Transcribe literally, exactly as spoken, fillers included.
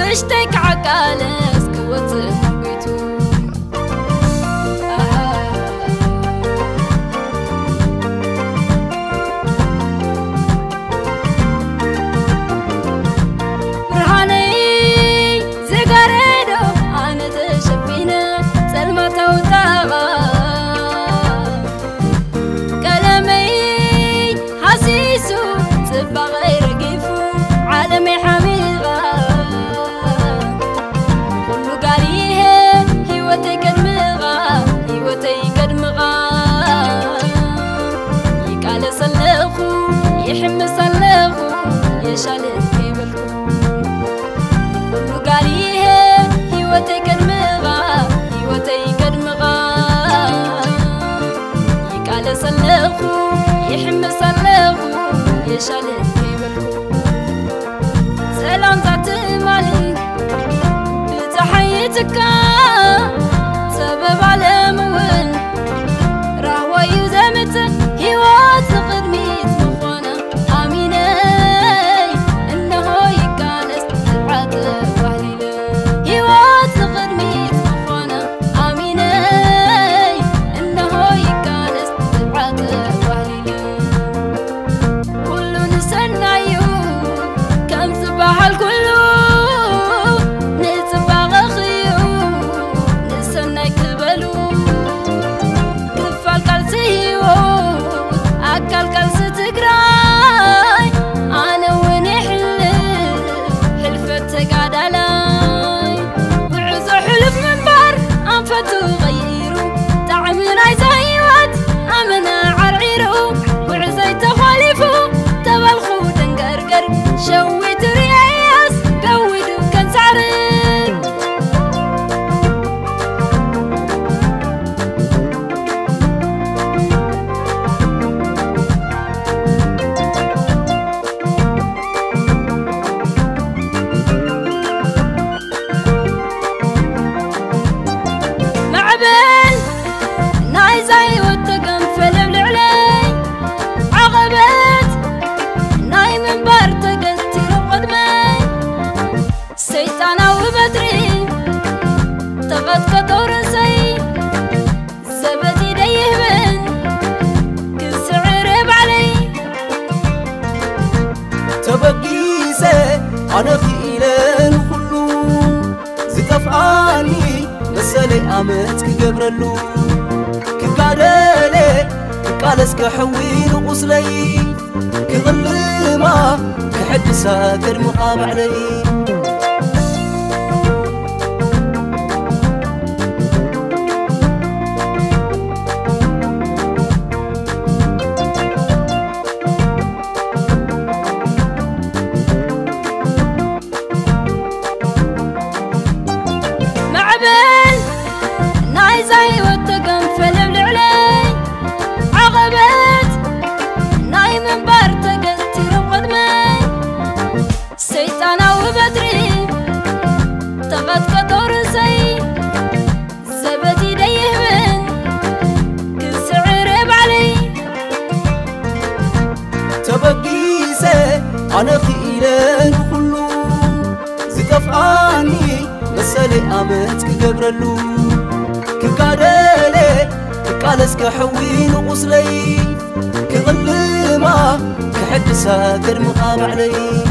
نشتك عقالس كوت بيتو برهاني زغردو انا تشفينا سلمته وطاغا كلامي حسيسو صبغي رقيفو عالمي حميغا كله قاليه هيوتي كدمغا هيوتي كدمغا يقال صلخو يحم صلخو يشالك كيبلكو كله قاليه هيوتي كدمغا هيوتي كدمغا يقال صلخو يحم صلخو يشالك سلام ذات مالك بتحيتك سبب على مول راهو يزمت هيوات قدميت مخوانا آميني إنه يكالس تبعت وهليلة هيوات قدميت مخوانا آميني إنه يكالس تبعت وهليلة كل نسنايو كم صباح الكلو نصباغ خيو نسناي كبلو كفال كالسيو أكل كالس تقراي أنا ونحل حلفتك عدلاي وعزو حلف من بار أنفتو غيرو تعمنا يزايوات أمنا عرعيرو وعزي تخالفو تبالخو تنقرقر شويت رياس قودو كان سعرك معبل ناي زي وتقن فلم العلي عقبت ناي من بارتك سيطانا وبدري تغط كطور سي زبدي ديهبن كل سعر بعلي تبقيسي أنا خيلان كلو زتفعاني مسالي آمت كقبرلو كقادلي كقالس كحوين وقصلي كظلما كحد ساكر مقام علي معبل ناي زي وتقن فلم العلي عقبت ناي من بارتك تيرب قدمي سيطانا وبدري تغط كطور سي زبدي ديهبن كل سعر بعلي تبقيسي أنا خيلان كلو زتفعاني مسالي آمت كقبرلو كقادلي كقالس كحوين وقصلي كظلما كحد ساكر مقام علي